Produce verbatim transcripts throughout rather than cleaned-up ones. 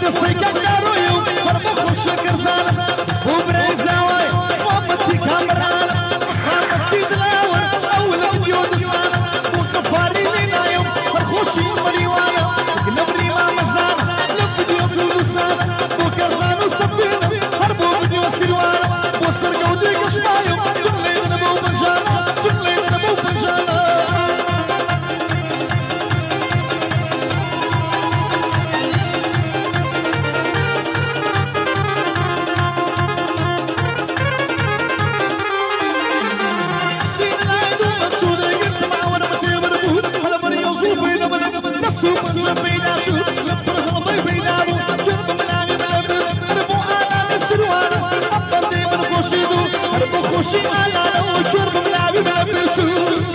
دستي كارويو فربو خوش كرزان وبريزاوي صوبتي كامران اصحاب تشيد الاول اول فيديو دساس وكفاري لنا يوم فرخوشي مريوانا نبري ما مزار لفيديو بدو دساس وكرزان وسفينة هربو فيديو سلوانا وصر قودي قشمايو تقلي نبو بنجانا تقلي نبو بنجانا سوق شبينا شوف لبر غلبي بينامو جرب ملاقي ملبر ربو على السروال أبطل دي من خوشيدو ربو خوشي على وجرب ملاقي ملبر شوف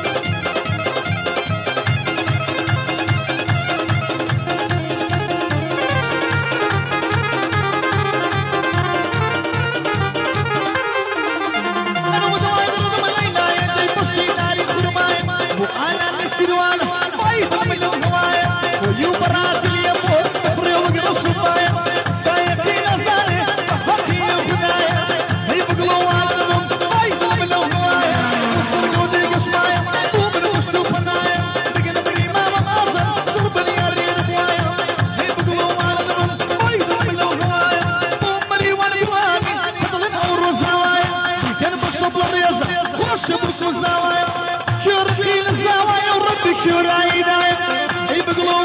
أنا مدوائي ضرب ملاينا يدي بشتي ناري خرماي ربو على السروال باي باملو ويو برازيل يا بور بفري وقرص الضايع سايقين أزاري بحكي وبداية يبقلوا والدهم باي باملو هواية وصر قودي قشماية ومن وشتو بناية بقنا بريما مقاصر صربني أريد بواية يبقلوا والدهم باي باملو هواية ومري وانا بواقي فضلن أورو زوايا كان بصب الرياضة وش بصو زوايا شركي للزوايا وربك شو رايدايا يبقلوا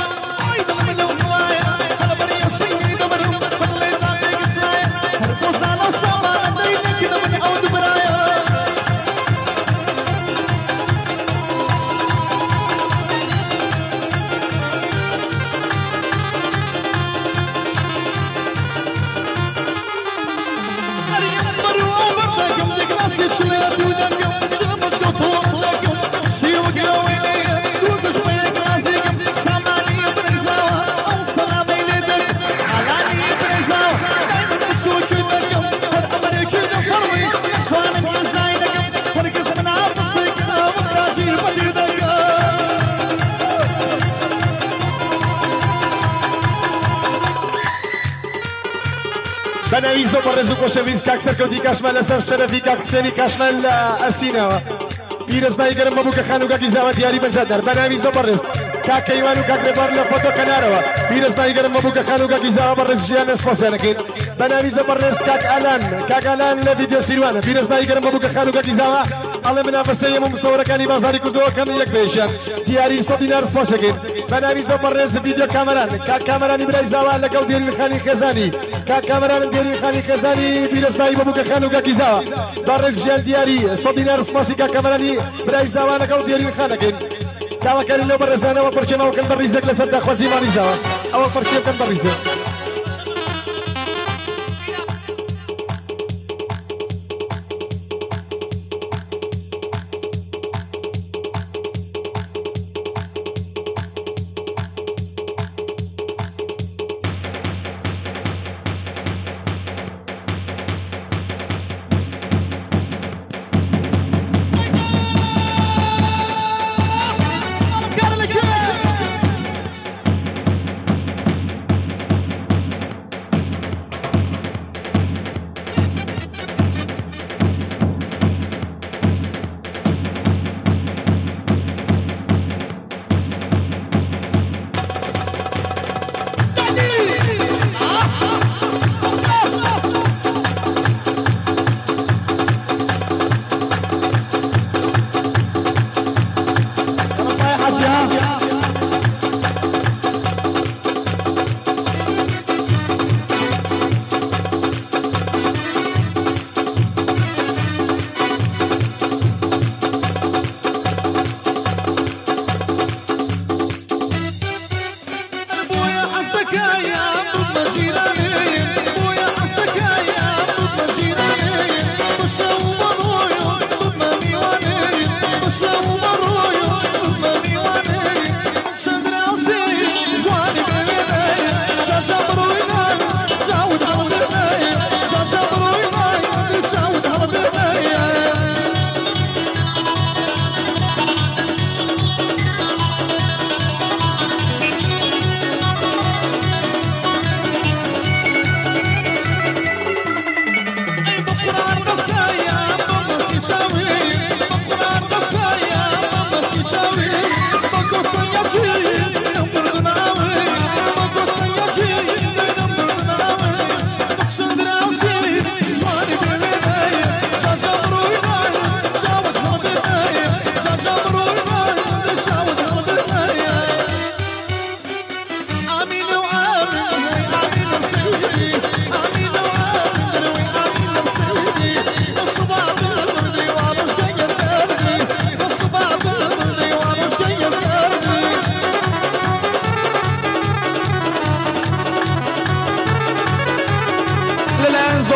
بناویزو برزو کوشویز کاکسر کودی کشمل اسر شرفی کاکسری کشمل اسینا پیرس بای گرم بابو خانو کا کی زاوت یاری بن صدر بناویزو برز کا کیوانو کا گربار لا فوتو کناروا پیرس بای گرم بابو خانو کا کی زاوت برز جان اسپاسن کید بناویزو برز کاک الان کاک الان ل ویدیو سیروان پیرس بای گرم بابو خانو کا کی زاوت الله منافسه مصوره کانی بازاری کردو کم یک بیشن دیاری صد دینار اسپاس کید بناویزو برز ویدیو کامران کاک کامرانی برای زاوت لگو دیل خانی خزانی کاک کامران دیل خانی خزانی پیرس بای بابو خانو کا کی زاوت برز جان دیاری صد دینار اسپاسی کاک کامرانی برای زاوت لگو دیل خانه کید تاوكل لو برزانه وبرشنا وكل بريزك لصدق خوزي ماريزا او برشي كل بريزه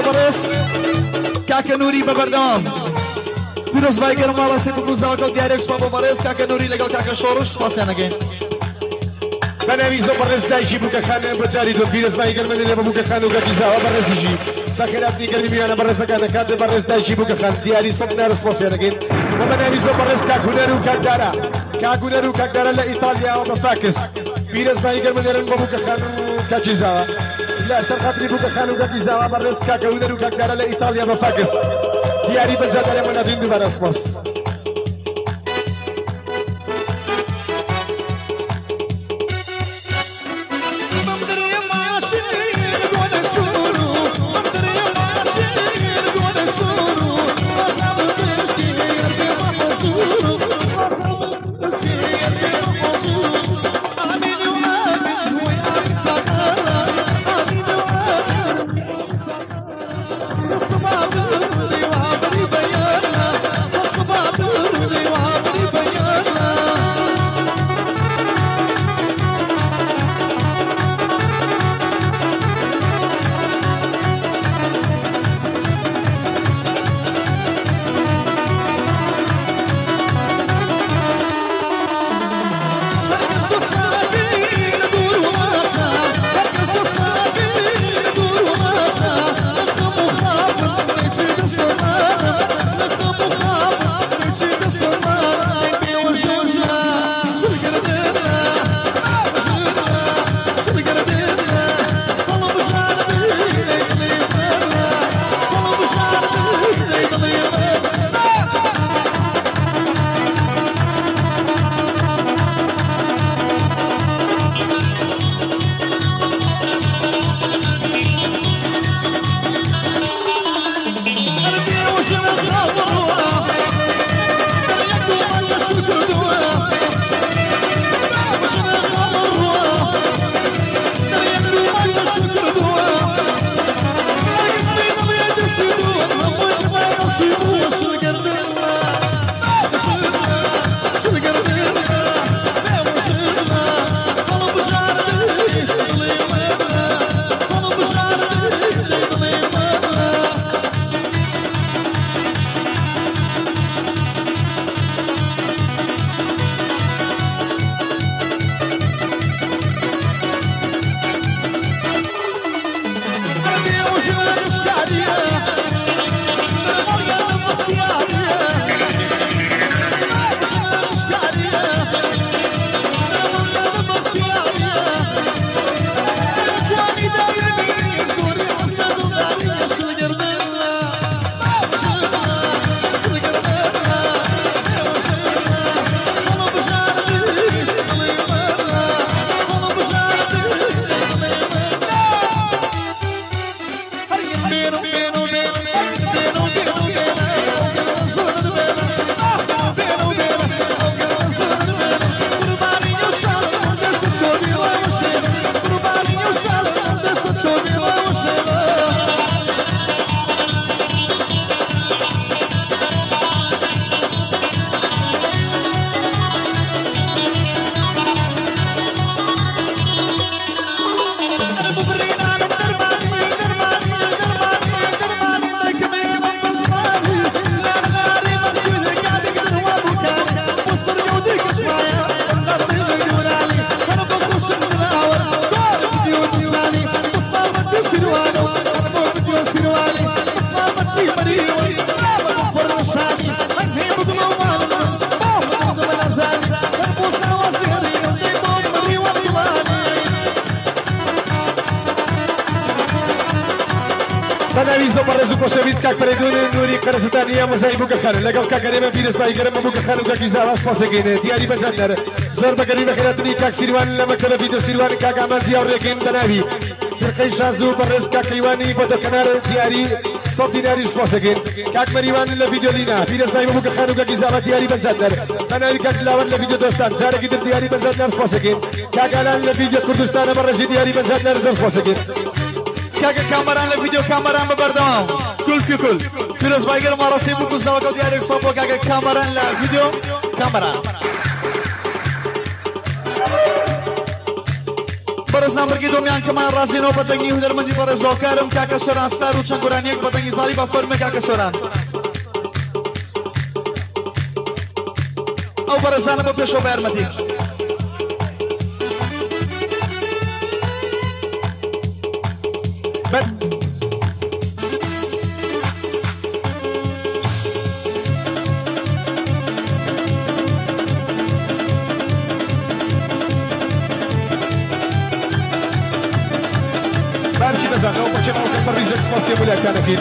برس كاكا نوري ببردام پیروز بای گرم مالا سی بگوز داکل دیارکس بابا برس كاكا نوري لگل كاكا شورش سپاسیان اگین بناویزو برس دایجی بوکا خان بچاری دو پیروز بای گرم دل بوکا خان وگا گیزاوا برس جی تخیرات نیگرمی میانه برس کانا کاد برس دایجی بوکا خان دیاری صد نار سپاسیان اگین و بناویزو برس كاكونرو كاكدارا كاكونرو كاكدارا لإيطاليا وبفاكس پیروز بای گرم دل بوکا خان كاجيزاوا لا سرقطري بوكا خان وگا گیزاوا برس كاكونرو كاكدارا لإيطاليا وبفاكس دیاری بنزادر من ادین دوباره سپاس بناویزو برزو پوشویز کاک پریدون نوری قرصتانیه مزای بوکا خان لگل کاک کریم پیرس بای گرم بوکا خان وگا گیزاوا سپاسگینه دیاری بنجاندر زور بگری بخیراتنی کاک سیروان لما کلا ویدیو سیروان کاک آمانزی اور لیکن بناوی فرقی شازو برز کاک ایوانی بودو کنار دیاری صد دیناری سپاسگین کاک مریوان لویدیو لینا پیرس بای بوکا خان وگا گیزاوا دیاری بنجاندر بناوی کاک لاون لویدیو دوستان جاره گیدر دیاری بنجاندر سپاسگین کاک الان لویدیو کردستان برزی دیاری بنجاندر زر سپاسگین كاكا كاميران لفيديو كاميران ببردوام كل في كل فيروز بايجر مرة سيبو كوزا وكوزي عليك صوبو كاكا كاميران لفيديو كاميران بەڕێزان بەرگی دۆمیان کەمان ڕازێنەوە بەدەنگی هونەرمەندی بەڕێزۆکارم کاکە سۆران ستار و چەنگۆرانیەک بەدەنگی زاڵی بە فەرمە کاکە سۆران ئەو بەڕێزانە بۆ پێشەوە بە یارمەتی بارچی بزنەوە بچێنەوە کە بەڕیز ئەکسپاسیە ولاکانەکەی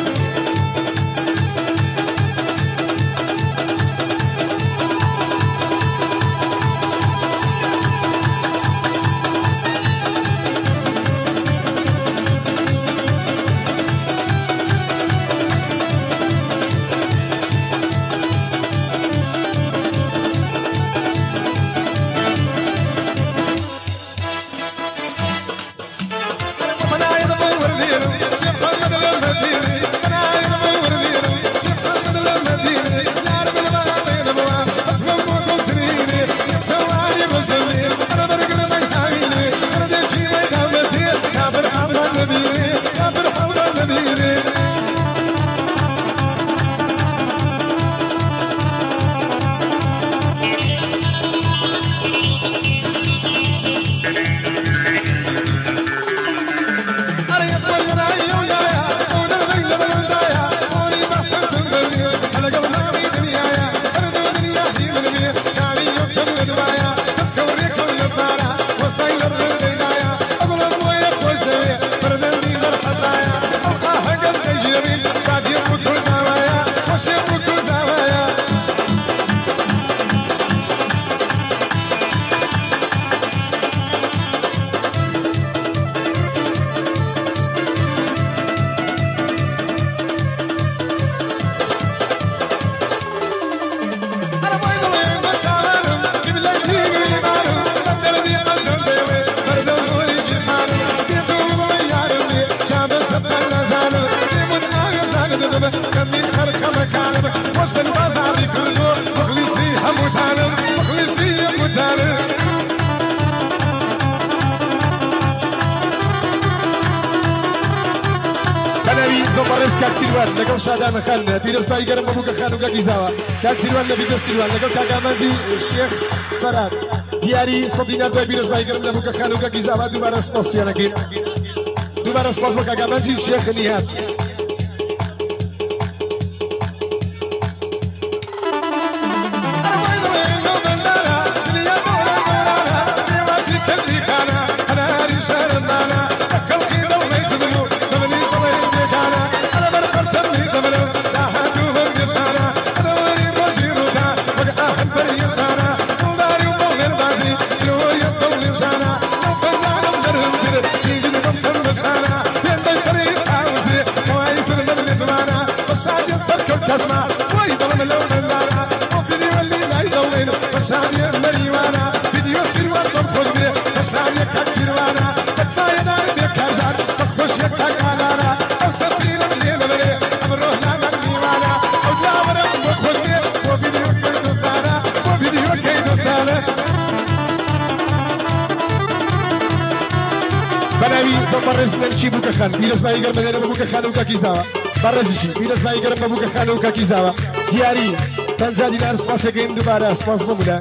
زۆبەڕێز کاک سیروان لەگەڵ شادانە خان پیرەسپایی گەرم بەبوو کە خان و گەکی زاوە کاک سیروان لە ڤیدۆ سیروان لەگەڵ کاک ئامانجی شێخ بەرات دیاری سەد دینار دوای پیرەسپایی گەرم لەبوو کە خان و گەکی زاوە دووبارە سپاسیانەکەین دووبارە سپاس بە کاک ئامانجی شێخ نیهات بەڕێز نەرچی بووکە خان پیرەسپایی گەرم بەدەنە بەبوو کە خان و کاکی زاوە بەڕێزیشی پیرەسپایی گەرم بەبوو کە خان و کاکی زاوە دیاری پەنجا دینار سپاسەکەین دووبارە سپاس بمونە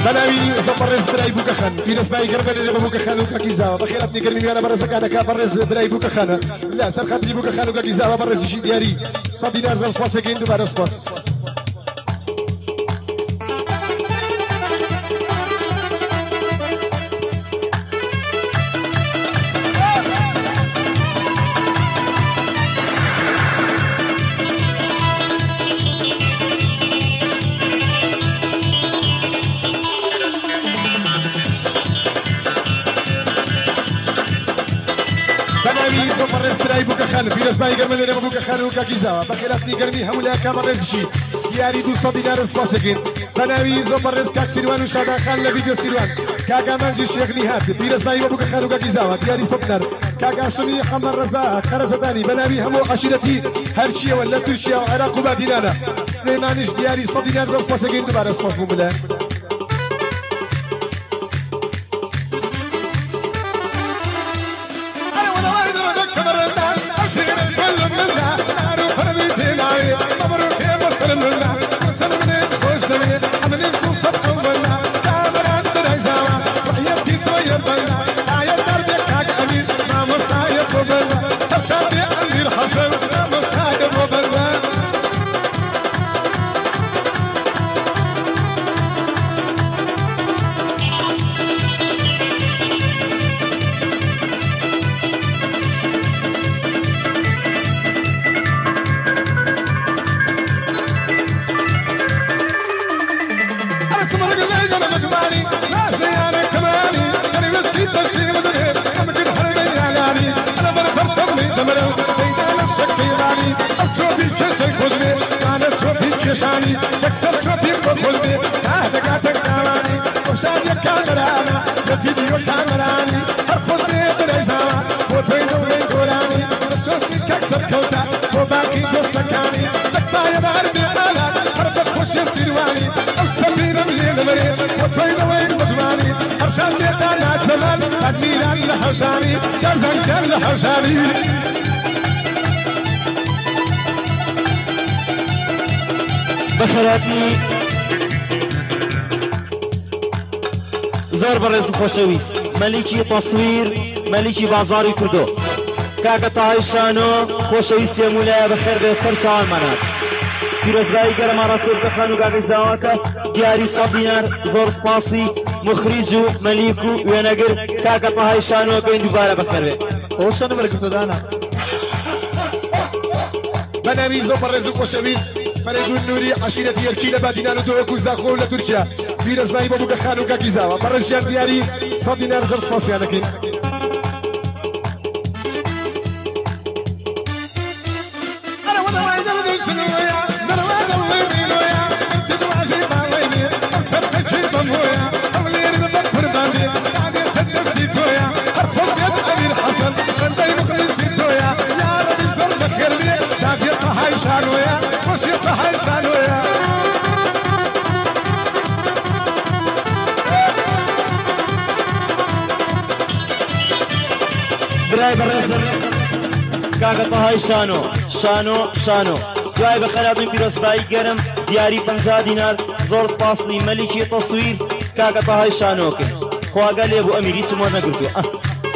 بناوي زبرز براي بوكا خان بيرس باي قربنا اللي بوكا خان وكا كيزاوا بخيرتني قرمي انا برز كان كا برز براي بوكا خان لا سر خاطري بوكا خان وكا كيزاوا برز شي دياري صدي نار زر سباس كاين دوباره سباس خان بيرس باي قرمل لنا بوكا خان وكا كيزاوا بخيرتني قرمي همولا كامرز شي دياري دو صدي نار سباسكين بناوي زبرز كاك سيروان وشابان خان لفيديو سيروان كاكا منجي شيخ نهاد بيرس باي بوكا خان وكا كيزاوا دياري صدنار كاكا شمي حمر رزاق خرج ثاني بناوي همو عشيرتي هرشيا ولا تركيا وعراق وبادينانا سليمانيش دياري صدي نار سباسكين دوباره سباس مبلا شاني تكسر شوفي بخلبي هذا قاتك داماني وشاني كاميرانا الفيديو كاميراني ارفض بي بريزاوا فوتوين دولي قولاني بس شوستي كسر كوتا وباقي دوستكاني لكبايا باربي آلات هربت خوش يسيرواني او سمينا مليل مريم فوتوين دولي مجماني هرشان بيتانا جمال ادميران لحوشاني كازان كان لحوشاني بخيراتي زور برز خوشويست ملكي تصوير ملكي بازاري كردو كاكا طاهي شانو خوشويست يا مولاي بخير بيستر شان منات فيروز باي قرم راسل بخانو كاكا زاواكا دياري صدينار زور سباسي مخرجو مليكو وينقر كاكا طاهي شانو بين دوباره بخير بي اوشانو بركتو دانا بنامي زور برز خوشويست فريق النوري عشيرة يركيلة بادينانو دوكو زاخو لتركيا بيرز باي بابوكا خانو كاكيزاوا برز جار دياري صدي نار زر سباسيانكين براي برز كاكا طهاي شانو شانو شانو جاي بخيراتي بيرس باي قرم دياري پنجاه دينار زور سپاسي ملكي تصوير كاكا طهاي شانو كن خوا قال لي ابو اميري سمو انا قلتو اه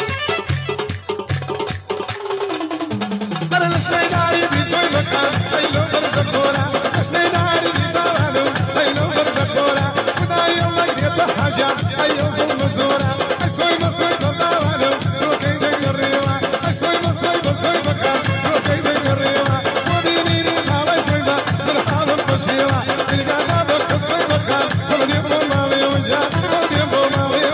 انا لشناي بيسوي مكان هيلو برز الكورة لشناي بيبالو هيلو برز الكورة ودا يوم لقيت حاجة هيو ظلم زورة اسوي مسوي بالبالو روكي دق الريوة اسوي مسوي بسوي مكان روكي دق الريوة وديني لي حالي سويبة من حال البشيوة القانا بخصوي مكان ودي بومالي وجا ودي بومالي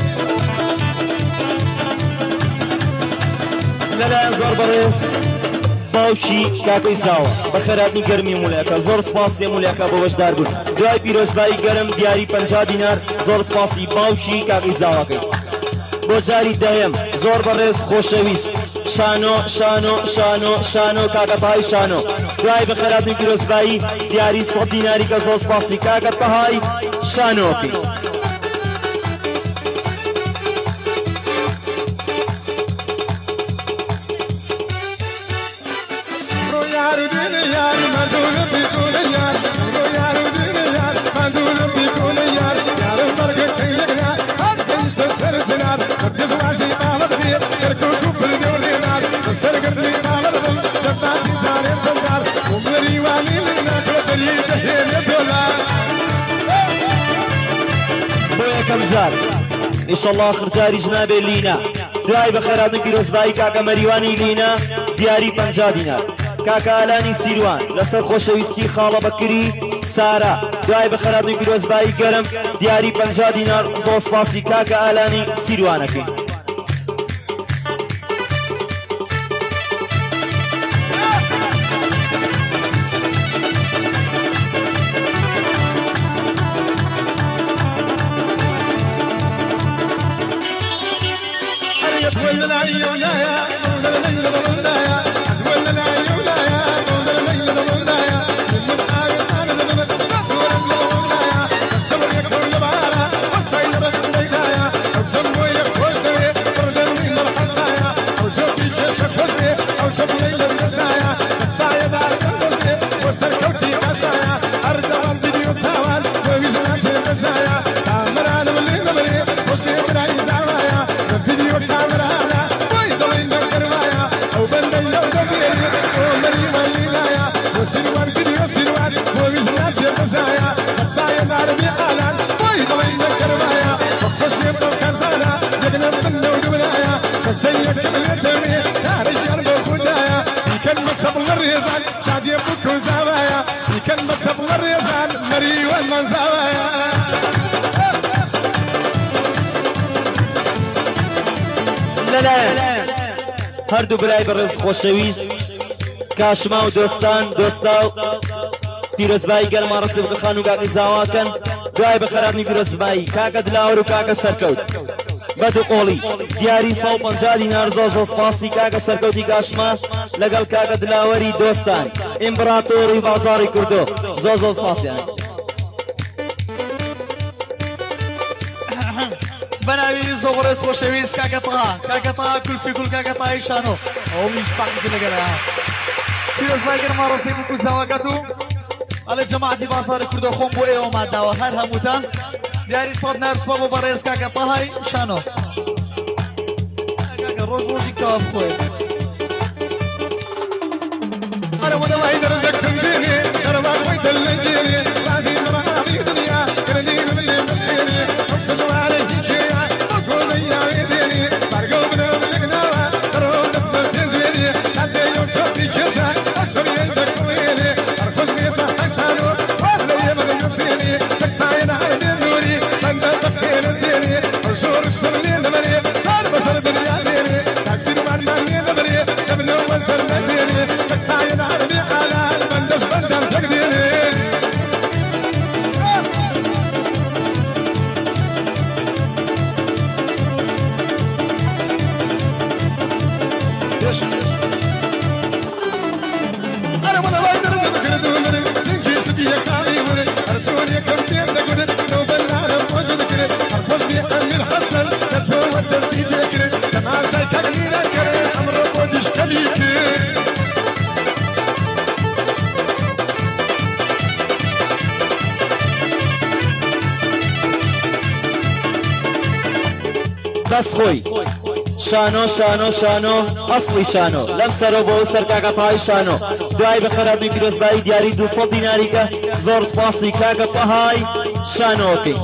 لا لا زور برز باوشی کاکای زاوا بخیراتنی گرمی مولاکا زور سپاسی مولاکا بوشدار بود دوای پیروزبایی گرم دیاری پنجاه دینار زور سپاسی باوشی کاکای زاوا کی بوجاری دایم زور برز خوشویست شانو شانو شانو شانو کاکا تهای شانو دوای بخیراتنی پیروزبایی دیاری صد دیناری کا زور سپاسی کاکا تهای شانو کی Yar, جزوازي ما مدري كركوكو بالدوري نار السرقرني ما مدري دباتي جاري سنجار ومري واني لنا كدري دهين دولار بويا كم جار ان شاء الله اخر جاري جنابي لينا دعای بخیرات پیرۆزبایی کاکە مەریوانی لینا دیاری پەنجا دینار کاکە ئالانی سیروان لەسەر خۆشەویستی خاڵە بەکری سارا دعای بخیرات پیرۆزبایی گەرم دیاری پەنجا دینار زۆر سپاسی کاکە ئالانی سیروانەکەی هەردوو برای بەڕێز خۆشەویست کاشما و دۆستان دۆستا و پیرۆزبایی گەرما ڕسێ بخان و گاقی زاواکەن دوای بەخەراتنی پیرۆزبایی کاکە دلاوەر و کاکە سەرکەوت بەدوو قۆڵی دیاری سەد و پەنجا دینار زۆر زۆر سپاسی کاکە سەرکەوتی کاشما لەگەڵ کاکە دلاوەری دۆستان ئیمپراتۆری بازاڕی کوردۆ زۆر زۆر سپاسیان بناوی زۆڕێز خۆشەویست کاکە تەها کاکە تەها کولفی کول کاکە تەهای شانۆ ئەو میفاقی لەگەڵا پیرۆزبای گەرما ڕۆسی بکو زاواکەت و ئەڵێ جەماعەتی بازاڕی کوردۆ خۆم بۆ ئێوە ماداوە هەر هەمووتان دیاری سەد نەرسپە بۆ بەڕێز کاکە تەهای شانۆ کاکە ڕۆژ ڕۆژی کەوا بخۆێ أنا ودواي دردك تنزيني أنا ما قويت اللنجيني لازم مرحبي دنيا كردي من المسكيني أبتسم عليك جيا أكو زي عيديني برقو من القناوة تروح نسمع بينزيني حتى يوم شوفي كيشا أكثر يدك ويني أرخص بيطلع حشانو وأهلا يبغى يصيني تكتاين عيني نوري من تفكير الديني أرشور الشملين نمري صار بصر بزياديني تاكسي نمان ماني نمري ابنو وزر مديني تكتاين عربي حلال بندش بندم تقديني أنا وأنا وايد أنا بكرة ومرة سنكي سبي خالي مرة أرجوني كم تين دقودة لو بنانا موجود كرة أرفض بي أمير حسن كتو التسيد كرة تماشى تغنينا كرة أمر بودش كليكي بەس خۆی شانۆ شانۆ شانۆ ئەسڵی شانۆ لەم سەرەوە بۆ سەر کاکە تەهای شانۆ دوای بەخەراتنی پیرۆزبایی دیاری دووسەد دیناریکە زۆر سپاسی کاکە تەهای شانۆکەی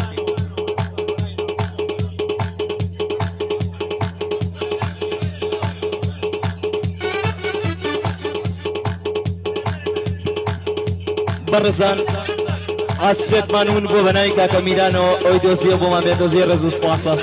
بەڕێزان ئاسفێتمان ون بۆ بەناوی کاکە میرانەوە ئەوی دۆزیە بۆمان بێت دۆزیە ڕێز و سپاسە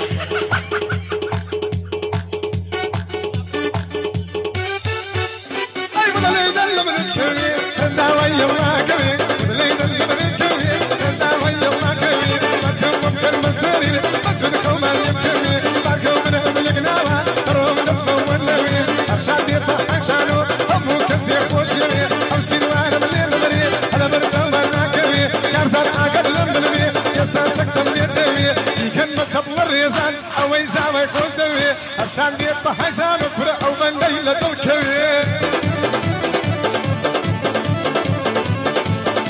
أوي زاوي خوش دوي عشان بيطلع عشان أفرق أو من ليلة الكوي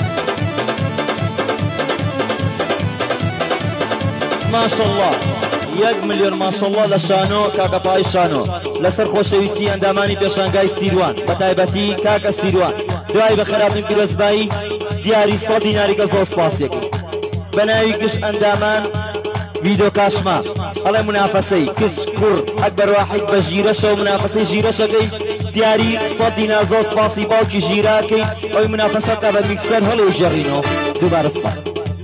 ما شاء الله یەک ملیۆن ماشەڵڵا لە شانۆ کاکە پای شانۆ لەسەر خۆشەویستی ئەندامانی پێشانگای سیروان بە تایبەتی کاکە سیروان دوای بە خراپنی پیرۆزبایی دیاری سەد دیناری کە زۆر سپاسیەکەی بە ناوی گشت ئەندامان ویدۆ کاشما ئەڵێ منافەسەی کچ کوڕ ئەکبەر واحید بە ژیرەشە و منافەسەی ژیرەشەکەی دیاری سەد دینار زۆر سپاسی باوکی ژیراکەی ئەوی منافەسە تا بە میکسەر هەڵێ ژێڕینەوە دووبارە سپاس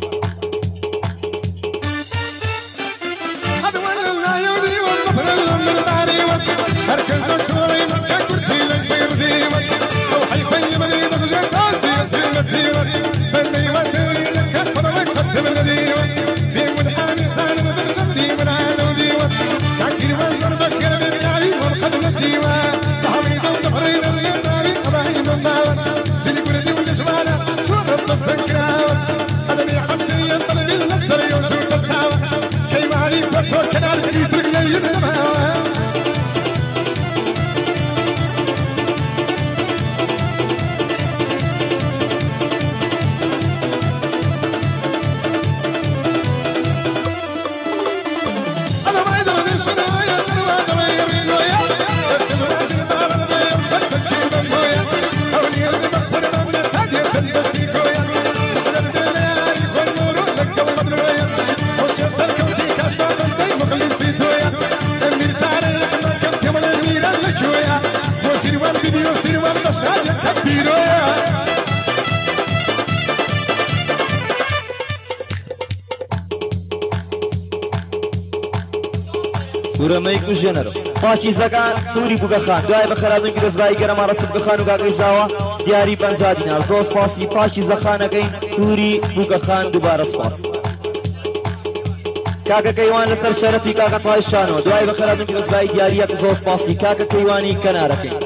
ورمەی کوژێنەرە پاکیزەکان تووری بوگەخان دوای بە خەراتن پیرۆزبایی گەرەما ڕەسب بخان و کاکەی زاوە دیاری پەنجا دینار زۆر سپاسی پاکیزەخانەکەین تووری بوگەخان دووبارە سپاس کاکە کەیوان لەسەر شەرەفی کاکە پای شانۆ دوای بە خەراتن پیرۆزبایی دیاریەک زۆر سپاسی کاکە کەیوانی کەنارەکەین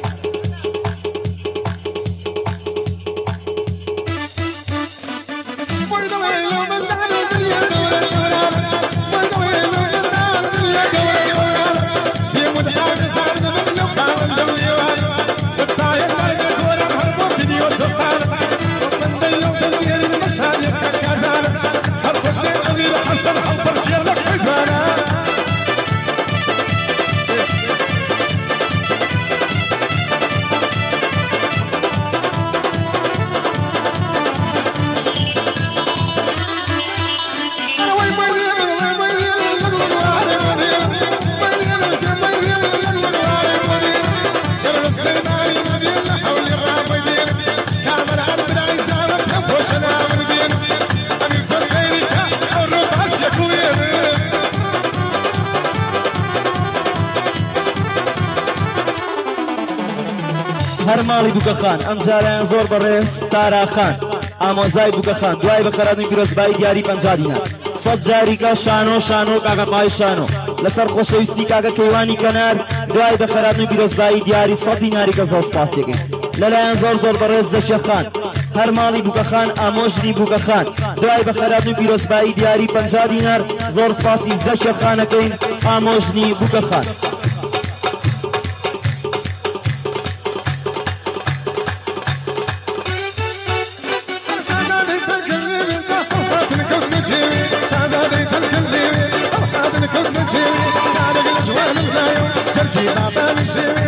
هەر ماڵی بووکەخان ئەم جارایان زۆر بەڕێز تاراخان ئامۆزای بووکەخان دوای بە خەراتنی پیرۆزبایی دیاری پەنجا دینار سەد جاریکە شانۆ شانۆ کاکە پای شانۆ لەسەر خۆشەویستی کاکە کەیوانی کەنار دوای بە خەراتنی پیرۆزبایی دیاری سەد دیناری کە زۆر سپاسیەکەین لەلایەن زۆر زۆر بەڕێز زەکیەخان هەر ماڵی بووکەخان ئامۆژنی بووکەخان دوای بە خەراتنی پیرۆزبایی دیاری پەنجا دینار زۆر سپاسی زەکیەخانەکەین ئامۆژنی بووکەخان Shit.